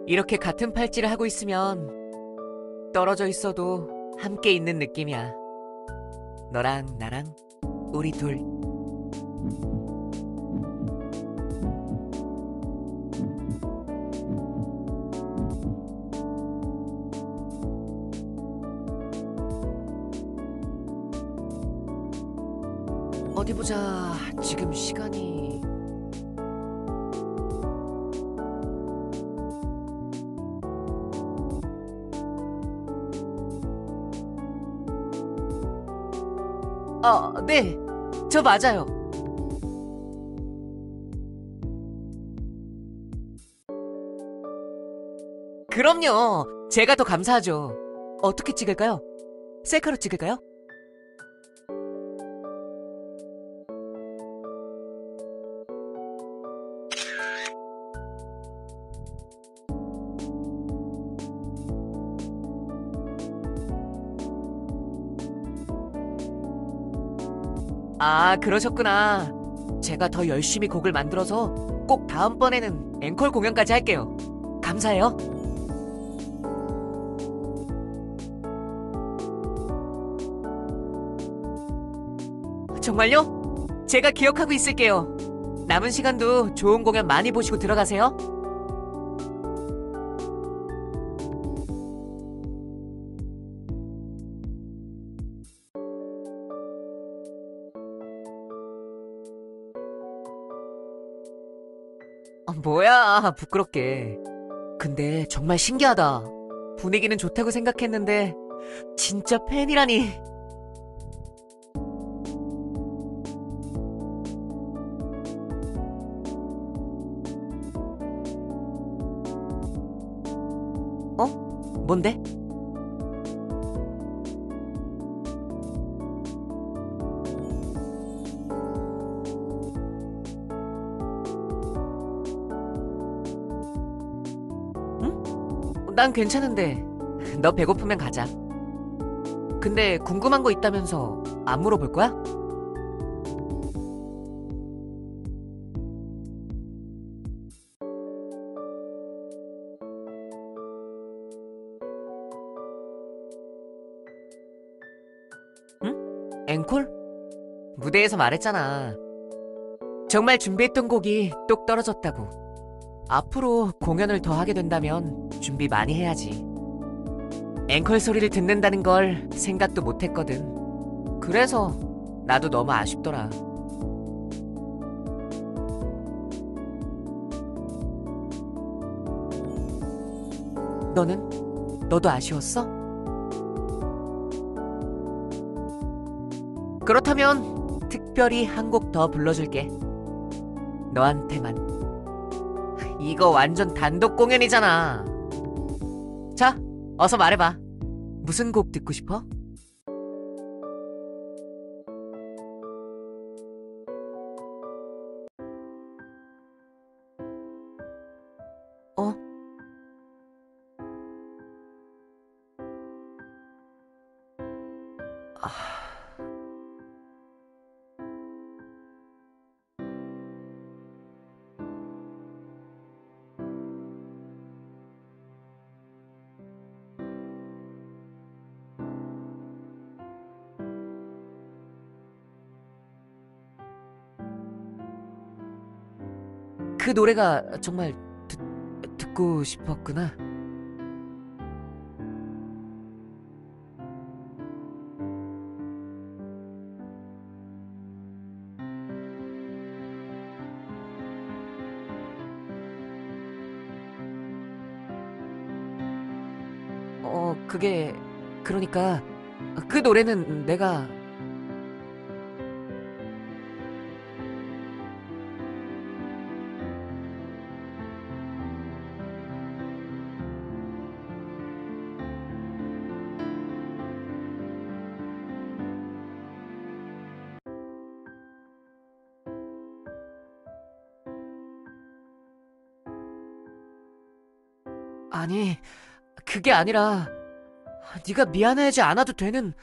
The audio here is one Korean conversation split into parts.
이렇게 같은 팔찌를 하고 있으면 떨어져 있어도 함께 있는 느낌이야. 너랑 나랑 우리 둘. 어디 보자. 지금 시간이 네. 저 맞아요. 그럼요. 제가 더 감사하죠. 어떻게 찍을까요? 셀카로 찍을까요? 아, 그러셨구나. 제가 더 열심히 곡을 만들어서 꼭 다음번에는 앵콜 공연까지 할게요. 감사해요. 정말요? 제가 기억하고 있을게요. 남은 시간도 좋은 공연 많이 보시고 들어가세요. 뭐야, 부끄럽게. 근데 정말 신기하다. 분위기는 좋다고 생각했는데 진짜 팬이라니. 어? 뭔데? 응? 난 괜찮은데. 너 배고프면 가자. 근데 궁금한 거 있다면서 안 물어볼 거야? 응? 앵콜? 무대에서 말했잖아. 정말 준비했던 곡이 똑 떨어졌다고. 앞으로 공연을 더 하게 된다면 준비 많이 해야지. 앵콜 소리를 듣는다는 걸 생각도 못 했거든. 그래서 나도 너무 아쉽더라. 너는? 너도 아쉬웠어? 그렇다면 특별히 한 곡 더 불러줄게. 너한테만. 이거 완전 단독 공연이잖아. 자, 어서 말해봐. 무슨 곡 듣고 싶어? 어? 아, 그 노래가 정말 듣고 싶었구나. 그게, 그러니까, 그 노래는 내가, 아니, 그게 아니라, 네가 미안해하지 않아도 되는,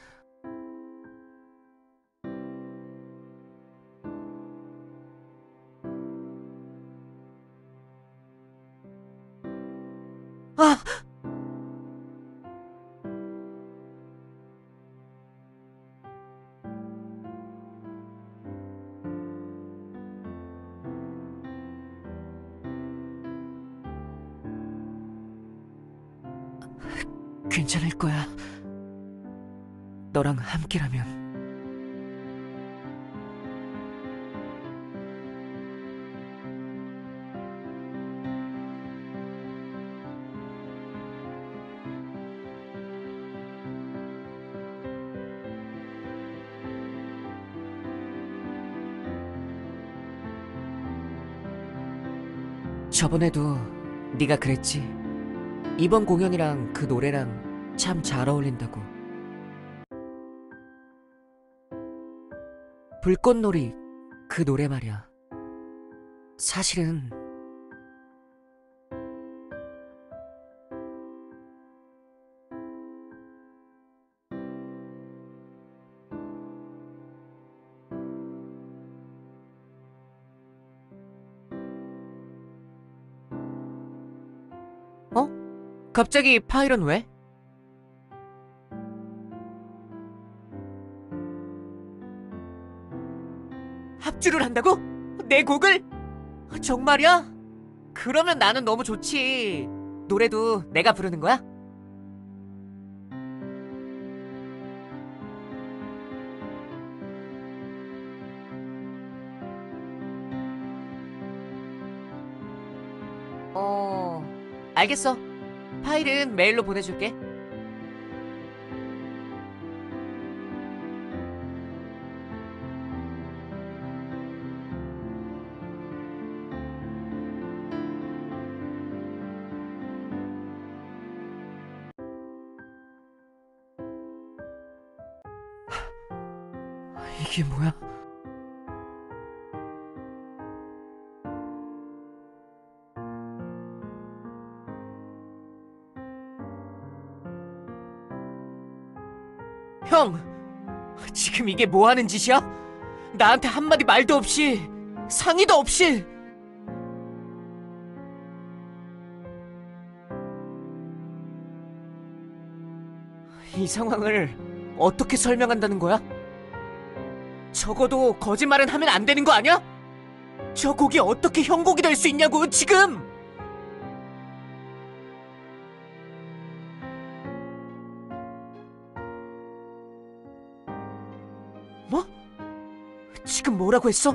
아! 괜찮을 거야. 너랑 함께라면. 저번에도 네가 그랬지. 이번 공연이랑 그 노래랑 참 잘 어울린다고. 불꽃놀이 그 노래 말이야. 사실은 어? 갑자기 파일은 왜? 합주를 한다고? 내 곡을? 정말이야? 그러면 나는 너무 좋지. 노래도 내가 부르는 거야? 어, 알겠어. 파일은 메일로 보내줄게. 이게 뭐야? 형! 지금 이게 뭐 하는 짓이야? 나한테 한마디 말도 없이, 상의도 없이! 이 상황을 어떻게 설명한다는 거야? 적어도 거짓말은 하면 안 되는 거 아니야? 저 곡이 어떻게 형 곡이 될 수 있냐고, 지금! 뭐? 지금 뭐라고 했어?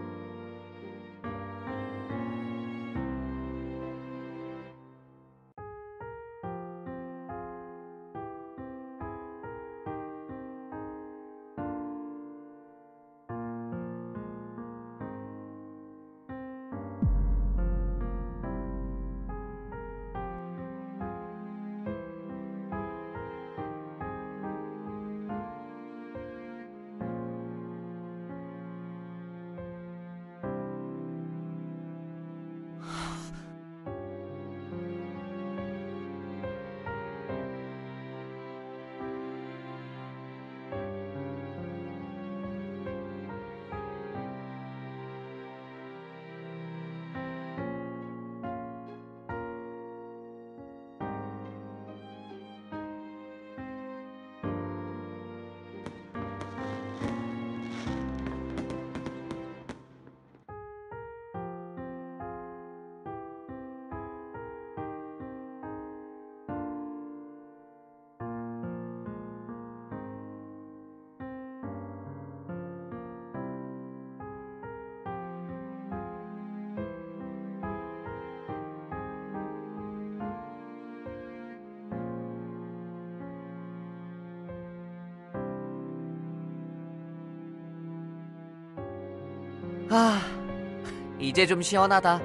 아, 이제 좀 시원하다.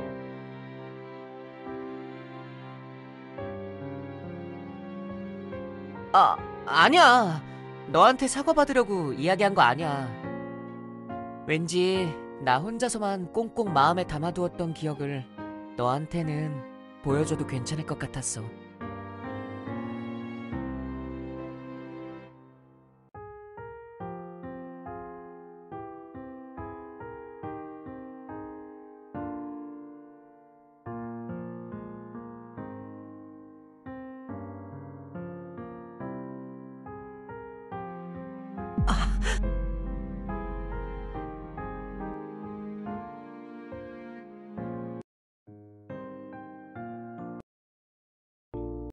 아, 아니야. 너한테 사과받으려고 이야기한 거 아니야. 왠지 나 혼자서만 꽁꽁 마음에 담아두었던 기억을 너한테는 보여줘도 괜찮을 것 같았어. 아,